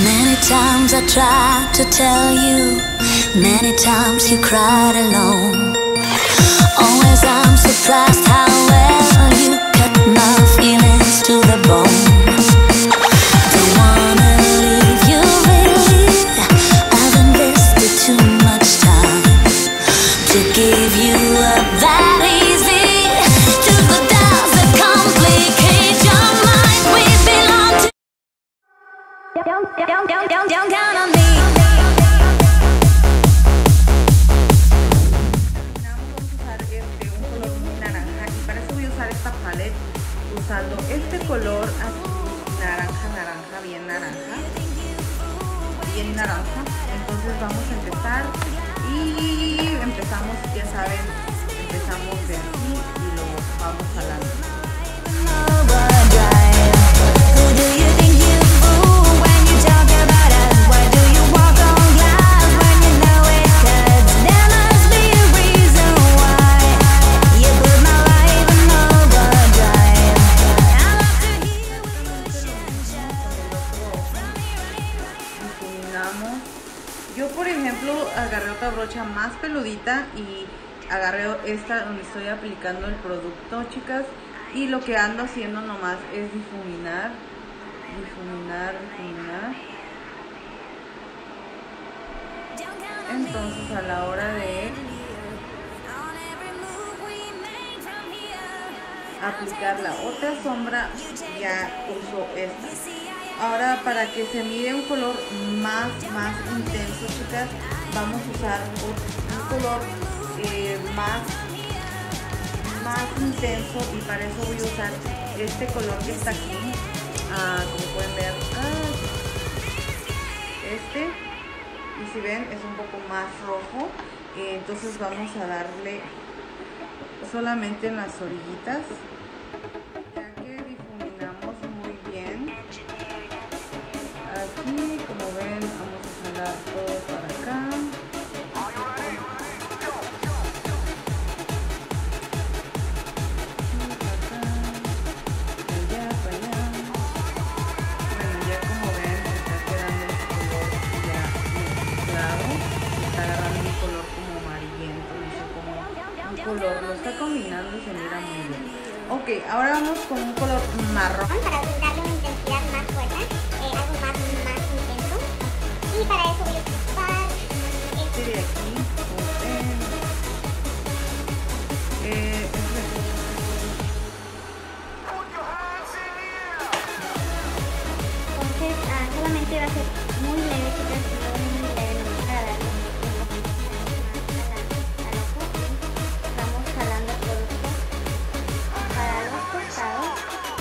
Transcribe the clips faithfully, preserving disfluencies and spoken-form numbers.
Many times I tried to tell you, many times you cried alone. Always I'm surprised how well you cut my feelings to the bone. Don't wanna leave you really, I've invested too much time to give you up that easy. To the doubts that complicate your mind, we belong to. Don't, don't, don't, don't, don't count on me. Usando este color así, naranja, naranja, bien naranja, bien naranja. Entonces vamos a empezar y empezamos, ya saben, empezamos de aquí y lo vamos jalando. Yo, por ejemplo, agarré otra brocha más peludita y agarré esta donde estoy aplicando el producto, chicas, y lo que ando haciendo nomás es difuminar, difuminar, difuminar. Entonces a la hora de aplicar la otra sombra ya uso esta. Ahora, para que se mire un color más, más intenso, chicas, vamos a usar un color eh, más, más intenso, y para eso voy a usar este color que está aquí, ah, como pueden ver, ah, este, y si ven es un poco más rojo, eh, entonces vamos a darle solamente en las orillitas. Aquí, como ven, vamos a jalar todo para acá. Allá, para allá. Bueno, ya como ven, está quedando el color ya mezclado. Está agarrando un color como amarillento, no sé cómo. Un color, lo está combinando y se mira muy bien. Ok, ahora vamos con un color marrón. Para darle una intensidad más fuerte, eh, algo más, más intenso. Y para eso voy a ocupar este de aquí, como ven. Eh, Entonces, ah, solamente va a ser muy leve, chicas, muy leve, no para darle al ojo. Vamos jalando el producto para los costados.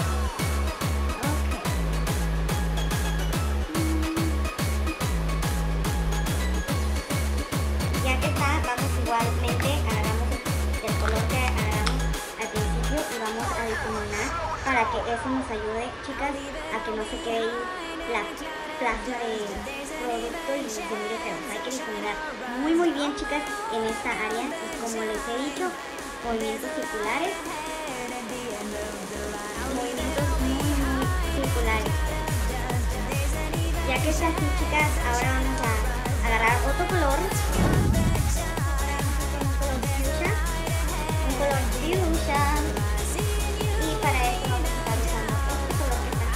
Ya que está, vamos igualmente, agarramos el color que agarramos al principio y vamos a difuminar para que eso nos ayude, chicas, a que no se quede ahí la plasma de producto y se mire feo. Hay que difuminar muy muy bien, chicas, en esta área, y como les he dicho, movimientos circulares, movimientos muy muy circulares. Ya que está así, chicas, ahora vamos a agarrar otro color. Un color fuchsia, y para eso vamos a estar usando otro color que está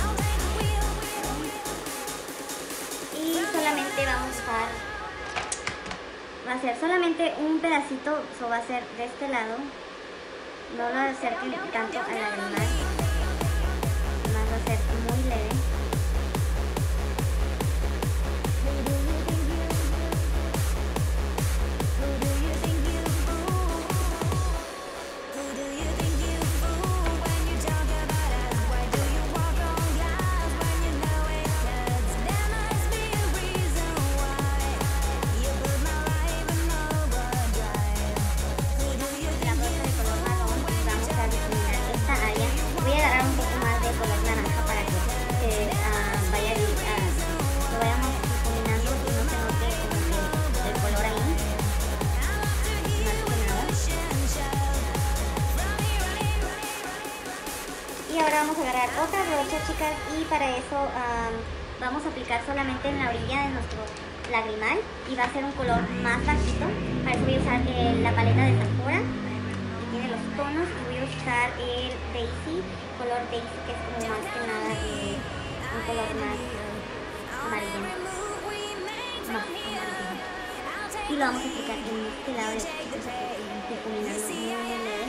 aquí, y solamente vamos a usar, va a ser solamente un pedacito, eso va a ser de este lado, no lo acerquen tanto a la lagrimal, más va a ser muy leve. Y ahora vamos a agarrar otra brocha, chicas, y para eso um, vamos a aplicar solamente en la orilla de nuestro lagrimal y va a ser un color más bajito. Para eso voy a usar eh, la paleta de Sephora, que tiene los tonos, y voy a usar el Daisy, color Daisy, que es como más que nada eh, un color más amarillento. Más amarillento. Y lo vamos a aplicar en este lado de difuminando muy leve.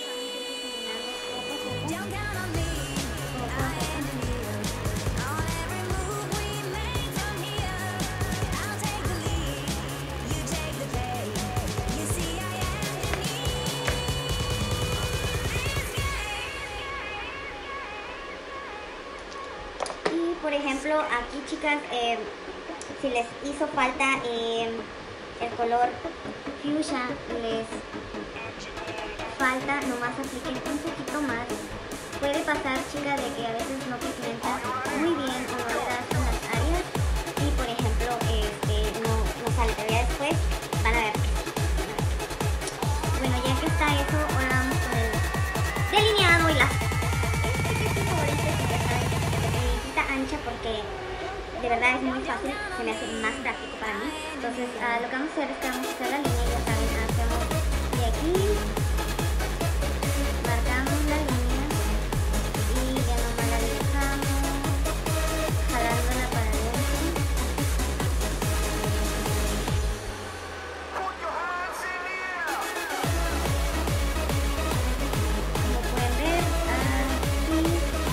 Y por ejemplo, aquí chicas, eh, si les hizo falta eh, el color fuchsia, les falta, nomás apliquen un poquito más. Puede pasar, chicas, de que a veces no pigmenta muy bien o no le das en las áreas y por ejemplo este, no, no sale, pero ya después van a ver. Bueno, ya que está eso, ahora vamos con el delineado y las este que es mi favorito, chicas, ¿saben? Eh, quita ancha porque de verdad es muy fácil, se me hace más práctico para mí. Entonces uh, lo que vamos a hacer es que vamos a hacer la línea, ya saben, hacemos de aquí, marcamos la línea y ya nomás la dibujamos, jalándola para adentro. Como pueden ver, aquí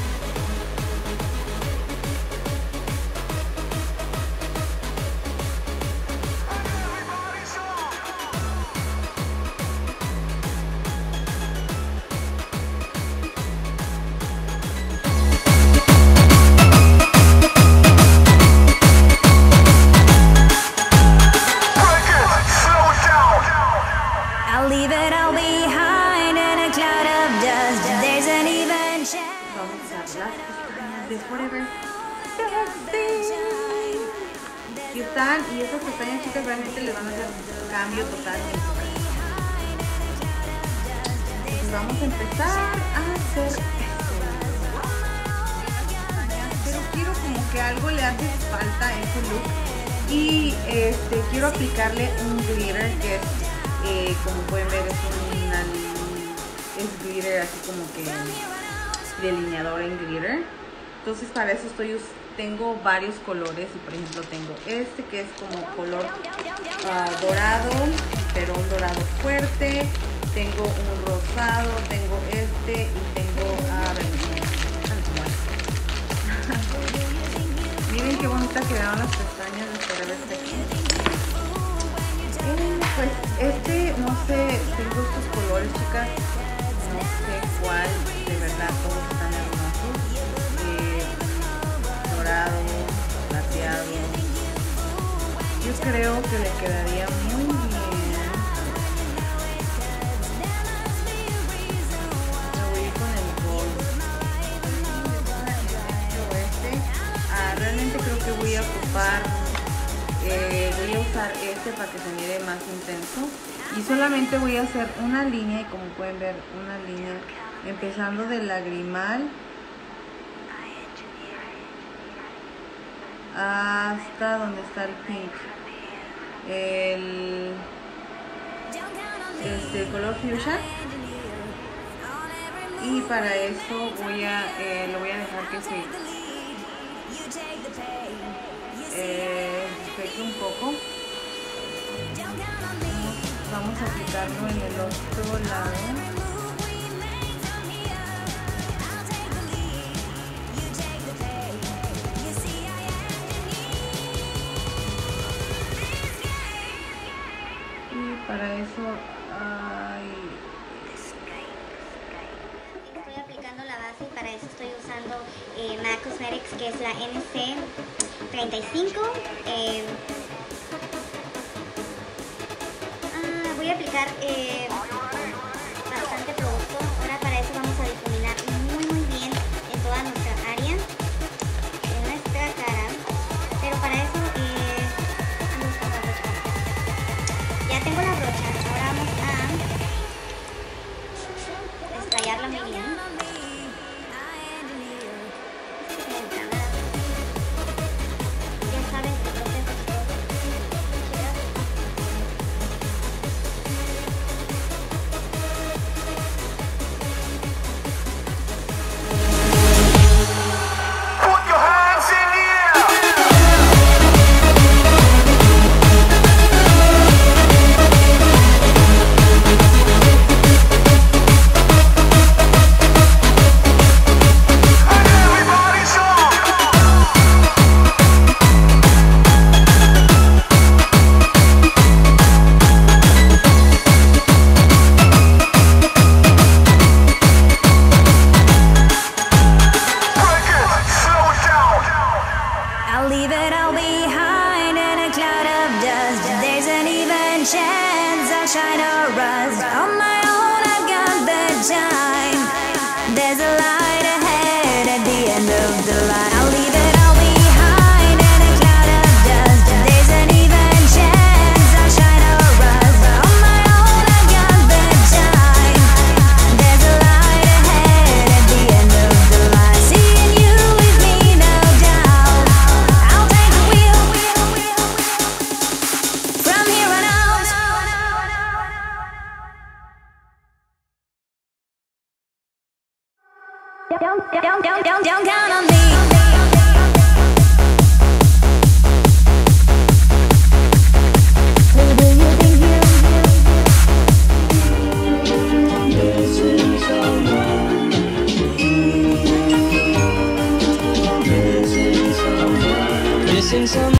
I'll leave it all behind in a cloud of dust. There's an even chance. Vamos a usar las pestañas de Forever. Aquí están, y estas pestañas, chicas, realmente les van a hacer un cambio total. Entonces vamos a empezar a hacer esto. Pero quiero como que algo le hace falta a ese look. Y este, quiero aplicarle un glitter que es, eh, como pueden ver, es una, es glitter así como que delineador en glitter. Entonces para eso estoy tengo varios colores, y por ejemplo tengo este que es como color uh, dorado, pero un dorado fuerte. Tengo un rosado, tengo este y tengo a ver, miren qué bonitas quedaron las pestañas de Forever Sexy. Eh, pues este, no sé, tengo estos colores, chicas, no sé cuál, de verdad todos están hermosos. Eh, dorado, plateado. Yo creo que le quedaría muy bien. Me voy a ir con el gold. Este. Ah, realmente creo que voy a ocupar, eh, voy a usar este para que se mire más intenso. Y solamente voy a hacer una línea, y como pueden ver, una línea empezando del lagrimal hasta donde está el pink, el este el color fuchsia. Y para eso voy a eh, lo voy a dejar que se eh, seque un poco. Vamos a aplicarlo en el otro lado. Para eso, ay. Estoy aplicando la base, y para eso estoy usando eh, MAC Cosmetics, que es la N C treinta y cinco. Eh, ah, voy a aplicar eh, bastante producto. Ahora para eso vamos a difuminar muy muy bien en toda nuestra área de nuestra cara. Pero para eso eh, vamos a la brocha. Ya tengo la brocha, ahora vamos a estallarla muy bien. Don't, don't, don't, don't, don't count on me.